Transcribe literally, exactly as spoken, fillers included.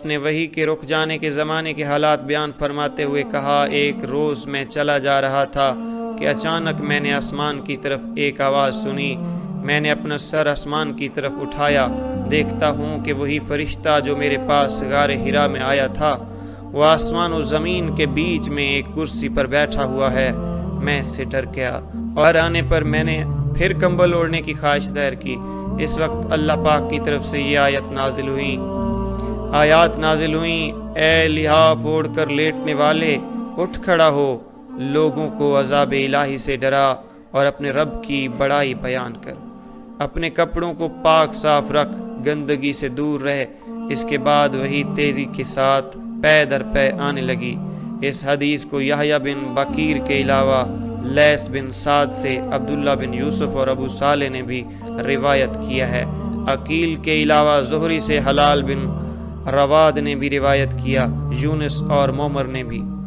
اپنے وحی کے رک جانے کے زمانے کے حالات بیان فرماتے ہوئے کہا، ایک روز میں چلا جا رہا تھا کہ اچانک میں نے آسمان کی طرف ایک آواز سنی۔ میں نے اپنا سر آسمان کی طرف اٹھایا، دیکھتا ہوں کہ وہی فرشتہ جو میرے پاس غار حرا میں آیا تھا وہ آسمان و زمین کے بیچ میں ایک کرسی پر بیٹھا ہوا ہے۔ میں اس سے ڈر گیا اور آنے پر میں نے پھر کمبل اوڑھنے کی خواہش ظاہر کی۔ اس وقت اللہ پاک کی طرف سے یہ آیت نازل ہوئیں آیات نازل ہوئیں اے لحاف اوڑھ کر لیٹنے والے، اٹھ کھڑا ہو، لوگوں کو عذاب الہی سے ڈرا اور اپنے رب کی بڑائی بیان کر، اپنے کپڑوں کو پاک صاف رکھ، گندگی سے دور رہ۔ اس کے بعد وہی تیزی کے ساتھ پے در پے آنے لگی۔ اس حدیث کو یحییٰ بن بکیر کے علاوہ لیث بن سعد سے عبداللہ بن یوسف اور ابو صالح نے بھی روایت کیا ہے۔ عقیل کے علاوہ زہری سے حلال بن رواد نے بھی روایت کیا، یونس اور مومر نے بھی۔